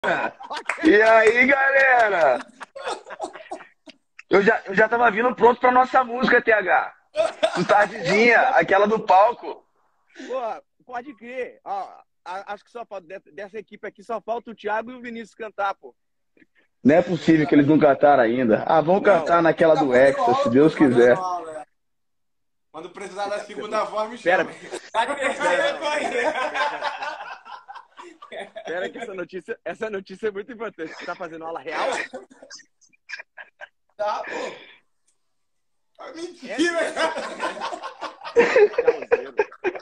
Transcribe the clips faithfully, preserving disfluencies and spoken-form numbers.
E aí, galera? Eu já, eu já tava vindo pronto pra nossa música, T H. Do Tardezinha, aquela do palco. Pô, pode crer. Ó, a- acho que só falta, dessa dessa equipe aqui, só falta o Thiago e o Vinícius cantar, pô. Não é possível que eles não cantaram ainda. Ah, vão Não, cantar naquela Tá do fazendo Hexa, se aula, pô, Deus fazendo quiser. aula. É. Quando precisar da segunda voz, me pera, chama. Tá pera, terceira não, pera, pera, pera que essa notícia, essa notícia é muito importante. Você tá fazendo aula real? Tá, pô. Ah, mentira, É cara. Causeiro.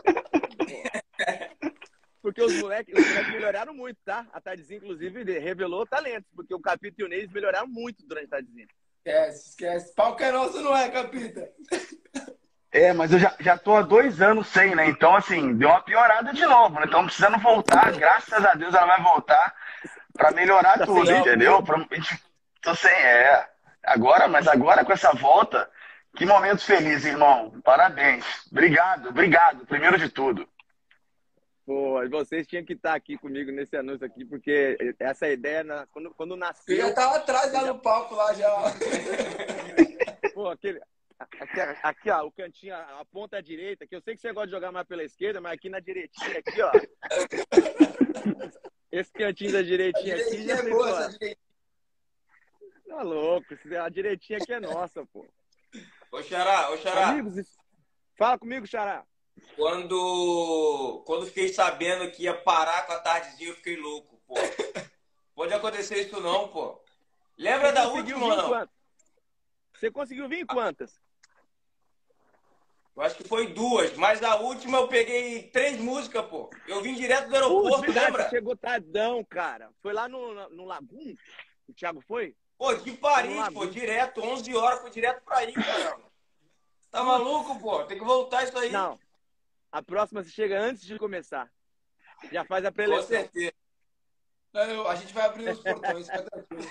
Pô. Porque os moleques os moleque melhoraram muito, tá? A Tardezinha, inclusive, revelou talentos, porque o Capito e o Neis melhoraram muito durante a Tardezinha. Esquece, esquece. Pau que é nosso, não é, Capita? É, mas eu já, já tô há dois anos sem, né? Então, assim, deu uma piorada de novo, né? Então, precisando voltar. Graças a Deus ela vai voltar pra melhorar Tá sem tudo, álcool entendeu? mesmo? Pra, a gente- tô sem, é. Agora, mas agora com essa volta, que momento feliz, irmão. Parabéns. Obrigado, obrigado, primeiro de tudo. Pô, vocês tinham que estar aqui comigo nesse anúncio aqui, porque essa ideia, na- quando, quando Eu já nasceu. tava atrás lá já- no palco, lá já. Pô, aquele. Aqui, aqui, ó, o cantinho, a ponta direita, que eu sei que você gosta de jogar mais pela esquerda, mas aqui na direitinha, aqui, ó. Esse cantinho da A direitinha aqui direitinha já é boa, pensou. essa direitinha. Tá louco, a direitinha aqui é nossa, pô. Ô, Xará, ô, Xará, Amigos, isso- fala comigo, Xará. quando, quando fiquei sabendo que ia parar com a Tardezinha, eu fiquei louco, pô. Pode acontecer isso não, pô. Lembra da Conseguiu última vir ou em não? quantas? Você conseguiu vir em quantas? Eu acho que foi duas, mas a última eu peguei três músicas, pô. Eu vim direto do Putz, aeroporto, verdade, você lembra? chegou tardão, cara. Foi lá no, no Lagum? O Thiago foi? Pô, de No Paris, Lagum. pô, direto, onze horas, foi direto pra aí, cara. Tá maluco, pô? Tem que voltar isso aí. Não. A próxima você chega antes de começar. Já faz a Com preleção. certeza. Não, eu- a gente vai abrir os portões, fica tranquilo.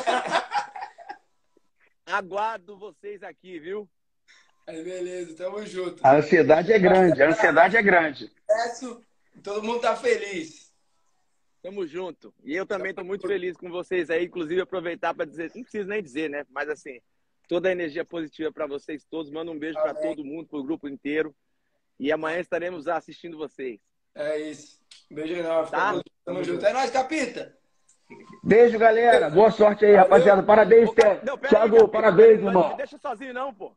Aguardo vocês aqui, viu? Aí, beleza, tamo junto. A ansiedade é grande, a ansiedade é grande. Sucesso, todo mundo tá feliz. Tamo junto. E eu também tô muito feliz com vocês aí. Inclusive, aproveitar para dizer, não preciso nem dizer, né? Mas assim, toda a energia positiva para vocês todos. Manda um beijo para Amém. todo mundo, pro grupo inteiro. E amanhã estaremos assistindo vocês. É isso. Beijo enorme, fica Tá? com Deus, tamo junto. É nóis, Capita. Beijo, galera. Boa sorte aí, rapaziada. Parabéns, Ô, cara, Té. não, pera aí, Thiago, Capita, parabéns, não, não me irmão. deixa sozinho, não, pô.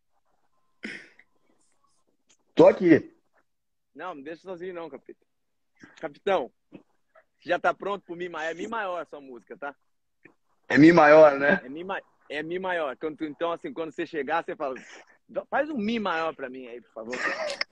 Tô aqui. Não, não deixa sozinho, não, Capita. Capitão, já tá pronto pro Mi maior? É Mi maior a sua música, tá? É Mi maior, né? É Mi, ma- é mi maior. Quando tu- Então, assim, quando você chegar, você fala, faz um Mi maior pra mim aí, por favor.